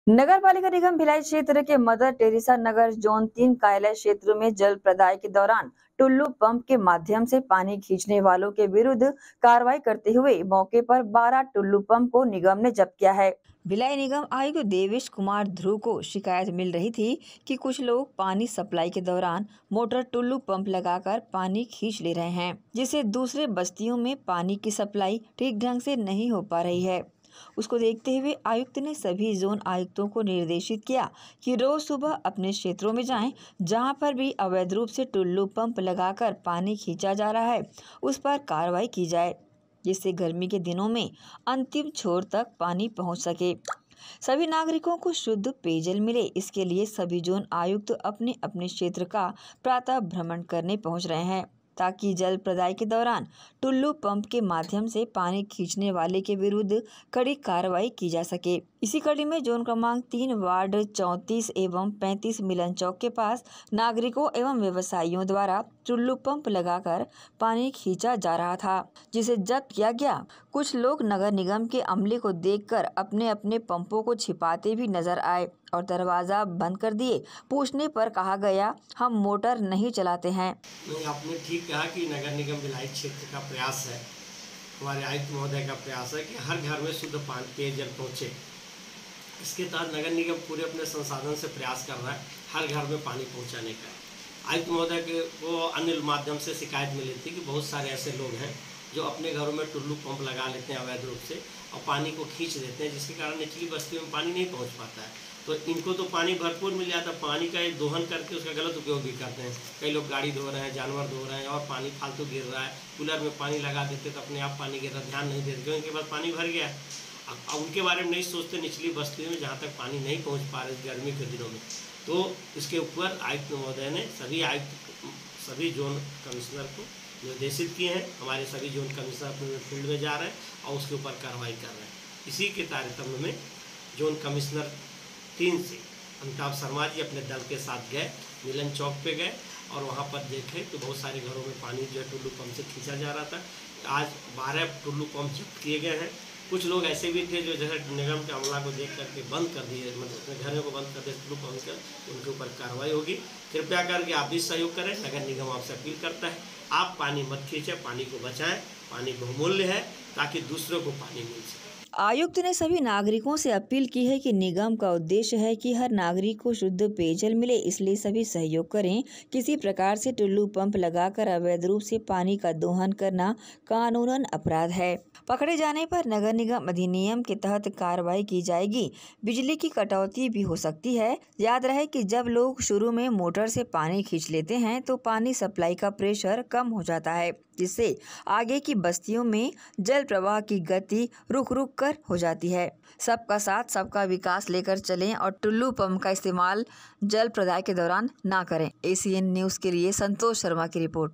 नगर पालिका निगम भिलाई क्षेत्र के मदर टेरेसा नगर जोन 3 कार्यालय क्षेत्र में जल प्रदाय के दौरान टुल्लू पंप के माध्यम से पानी खींचने वालों के विरुद्ध कार्रवाई करते हुए मौके पर 12 टुल्लू पंप को निगम ने जब्त किया है। भिलाई निगम आयुक्त देवेश कुमार ध्रुव को शिकायत मिल रही थी कि कुछ लोग पानी सप्लाई के दौरान मोटर टुल्लू पंप लगाकर पानी खींच ले रहे हैं, जिससे दूसरे बस्तियों में पानी की सप्लाई ठीक ढंग से नहीं हो पा रही है। उसको देखते हुए आयुक्त ने सभी जोन आयुक्तों को निर्देशित किया कि रोज सुबह अपने क्षेत्रों में जाएं, जहां पर भी अवैध रूप से टुल्लू पंप लगाकर पानी खींचा जा रहा है उस पर कार्रवाई की जाए, जिससे गर्मी के दिनों में अंतिम छोर तक पानी पहुंच सके, सभी नागरिकों को शुद्ध पेयजल मिले। इसके लिए सभी जोन आयुक्त अपने अपने क्षेत्र का प्रातः भ्रमण करने पहुंच रहे हैं, ताकि जल प्रदाय के दौरान टुल्लू पंप के माध्यम से पानी खींचने वाले के विरुद्ध कड़ी कार्रवाई की जा सके। इसी कड़ी में जोन क्रमांक 3 वार्ड 34 एवं 35 मिलन चौक के पास नागरिकों एवं व्यवसायियों द्वारा टुल्लू पंप लगाकर पानी खींचा जा रहा था, जिसे जब्त किया गया। कुछ लोग नगर निगम के अमले को देखकर अपने अपने पंपों को छिपाते भी नजर आए और दरवाजा बंद कर दिए। पूछने पर कहा गया, हम मोटर नहीं चलाते हैं। नहीं, आपने ठीक कहा कि नगर निगम भिलाई क्षेत्र का प्रयास है, हमारे आयुक्त महोदय का प्रयास है कि हर घर में शुद्ध पानी पेयजल पहुँचे। इसके तहत नगर निगम पूरे अपने संसाधन से प्रयास कर रहा है हर घर में पानी पहुँचाने का। आयुक्त महोदय को अन्य माध्यम से शिकायत मिली थी कि बहुत सारे ऐसे लोग हैं जो अपने घरों में टुल्लू पंप लगा लेते हैं अवैध रूप से और पानी को खींच देते हैं, जिसके कारण निचली बस्ती में पानी नहीं पहुंच पाता है। तो इनको तो पानी भरपूर मिल जाता है, पानी का दोहन करके उसका गलत उपयोग भी करते हैं। कई लोग गाड़ी धो रहे हैं, जानवर धो रहे हैं और पानी फालतू गिर रहा है। कूलर में पानी लगा देते तो अपने आप पानी गिर रहा, ध्यान नहीं देते क्योंकि उनके पास पानी भर गया है। अब उनके बारे में नहीं सोचते निचली बस्ती में जहाँ तक पानी नहीं पहुँच पा रहे गर्मी के दिनों में। तो इसके ऊपर आयुक्त महोदय ने सभी जोन कमिश्नर को निर्देशित किए हैं। हमारे सभी जोन कमिश्नर अपने फील्ड में जा रहे हैं और उसके ऊपर कार्रवाई कर रहे हैं। इसी के तारतम्य में जोन कमिश्नर 3 से अमिताभ शर्मा जी अपने दल के साथ गए, मिलन चौक पे गए और वहाँ पर देखे तो बहुत सारे घरों में पानी जो है टुल्लू पंप से खींचा जा रहा था। आज 12 टुल्लू पंप जब्त किए गए हैं। कुछ लोग ऐसे भी थे जो जैसे निगम के अमला को देख करके बंद कर दिए, मतलब अपने घरों को बंद कर दिए टुल्लू पंप कर, उनके ऊपर कार्रवाई होगी। कृपया करके आप भी सहयोग करें। नगर निगम आपसे अपील करता है, आप पानी मत खींचें, पानी को बचाएं। पानी बहुमूल्य है ताकि दूसरों को पानी मिल सके। आयुक्त ने सभी नागरिकों से अपील की है कि निगम का उद्देश्य है कि हर नागरिक को शुद्ध पेयजल मिले, इसलिए सभी सहयोग करें। किसी प्रकार से टुल्लू पंप लगाकर अवैध रूप से पानी का दोहन करना कानूनन अपराध है। पकड़े जाने पर नगर निगम अधिनियम के तहत कार्रवाई की जाएगी। बिजली की कटौती भी हो सकती है। याद रहे कि जब लोग शुरू में मोटर से पानी खींच लेते हैं तो पानी सप्लाई का प्रेशर कम हो जाता है, जिससे आगे की बस्तियों में जल प्रवाह की गति रुक रुक कर हो जाती है। सबका साथ सबका विकास लेकर चलें और टुल्लू पंप का इस्तेमाल जल प्रदाय के दौरान ना करें। ACN न्यूज़ के लिए संतोष शर्मा की रिपोर्ट।